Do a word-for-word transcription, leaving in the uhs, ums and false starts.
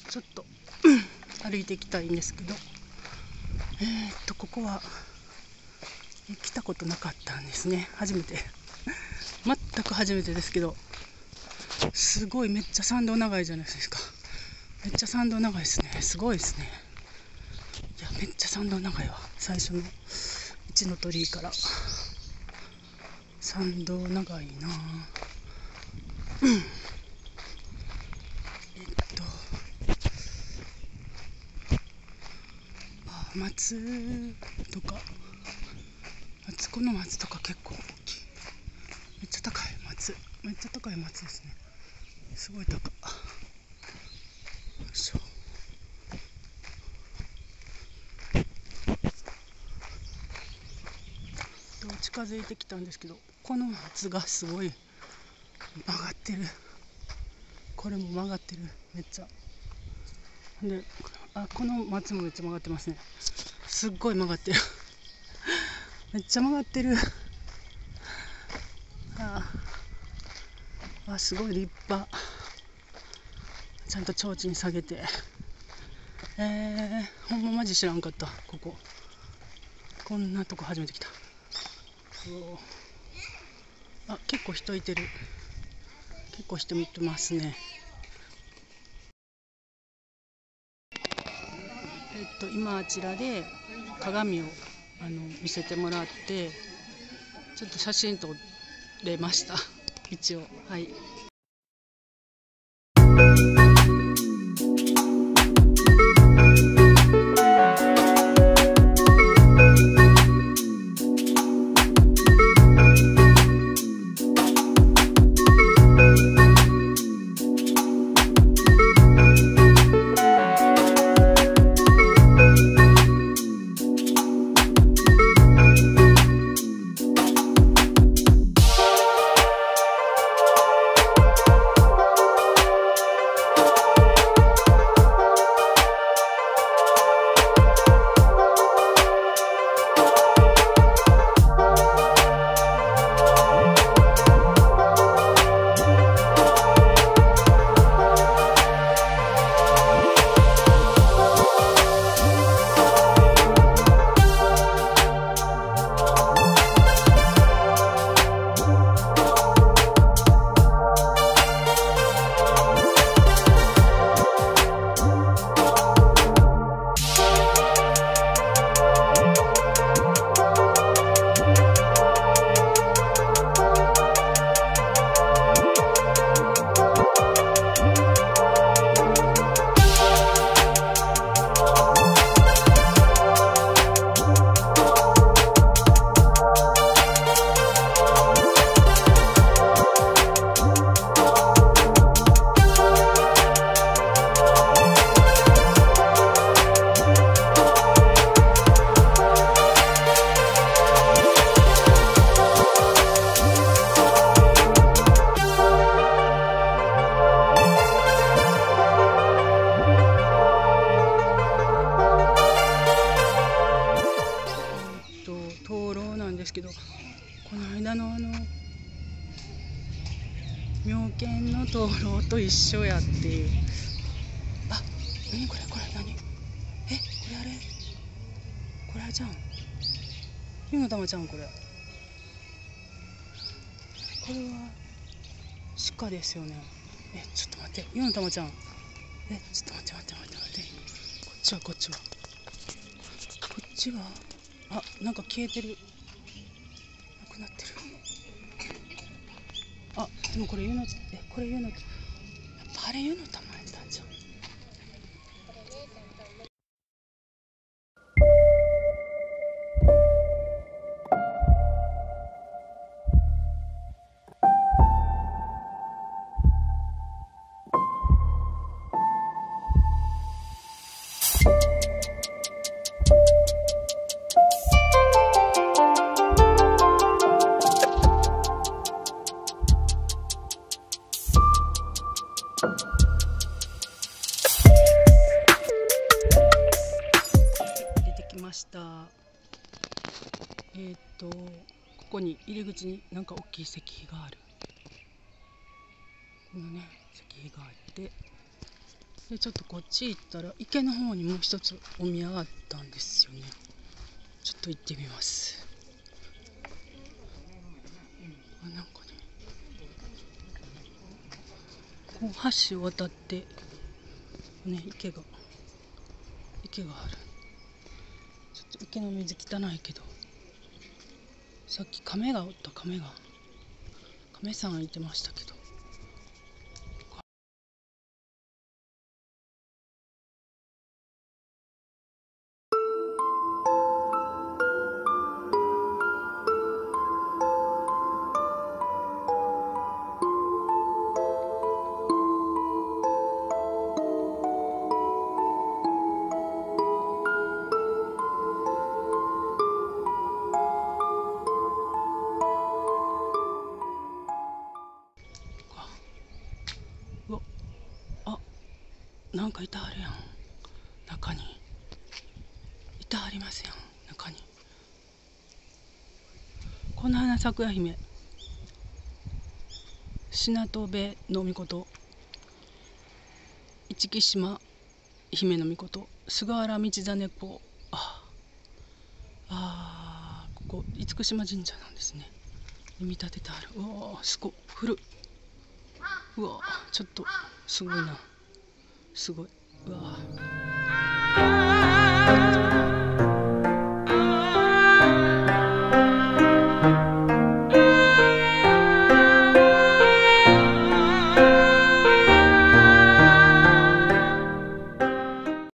ちょっと歩いていきたいんですけど、えー、っとここは来たことなかったんですね。初めて全く初めてですけど、すごいめっちゃ参道長いじゃないですか。めっちゃ参道長いですね。すごいですね。いやめっちゃ参道長いわ。最初の一の鳥居から参道長いな。うん、えっとあ松とか松この松とか結構大きい。めっちゃ高い松、めっちゃ高い松ですね。すごい高い。よいしょ。近づいてきたんですけど、この松がすごい曲がってる。これも曲がってる。めっちゃで、あ、この松もめっちゃ曲がってますね。すっごい曲がってるめっちゃ曲がってる。ああ、すごい立派。ちゃんと提灯下げて、えー、ほんまマジ知らんかった。こここんなとこ初めて来た。あ、結構人いてる。結構人見てますね。えっと今あちらで鏡をあの見せてもらって、ちょっと写真撮れました一応。はい。ですけど、この間のあの妙見の灯籠と一緒やっていう。あ、何これこれ何？え、これあれ？これあれじゃん。湯の玉ちゃんこれ。これは鹿ですよね。え、ちょっと待って、湯の玉ちゃん。え、ちょっと待って待って待って待って。こっちはこっちは。こっちは。あ、なんか消えてる。なくなってる。あ、でもこれ湯の、え、これ湯の、やっぱあれ湯の玉やったんじゃん。ました。えっとここに入り口になんか大きい石碑がある。このね石碑があって、 でちょっとこっち行ったら池の方にもう一つお宮があったんですよね。ちょっと行ってみます。あ、なんかね、こう橋を渡ってね、池が池がある。ちょっと池の水汚いけど、さっき亀がおった。亀が亀さんいてましたけど。うわ、あ、なんかいたはるやん。中にいたはりますやん。中にこの花咲夜姫、品戸部の御事、市来島姫の御事、菅原道真公。ああ、ここ厳島神社なんですね。見立ててある。うわ、すごい古い。うわ、ちょっとすごいな。すごい。うわ。